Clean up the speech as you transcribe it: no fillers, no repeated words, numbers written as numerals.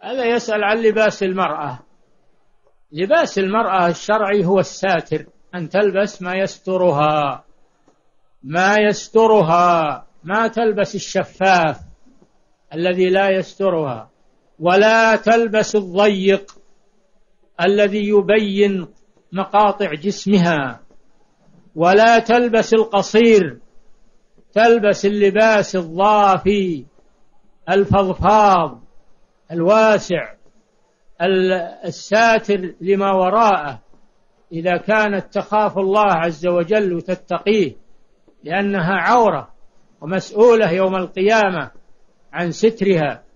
هذا يسأل عن لباس المرأة. لباس المرأة الشرعي هو الساتر، أن تلبس ما يسترها، ما تلبس الشفاف الذي لا يسترها، ولا تلبس الضيق الذي يبين مقاطع جسمها، ولا تلبس القصير، تلبس اللباس الضافي الفضفاض الواسع الساتر لما وراءه، إذا كانت تخاف الله عز وجل وتتقيه، لأنها عورة ومسؤولة يوم القيامة عن سترها.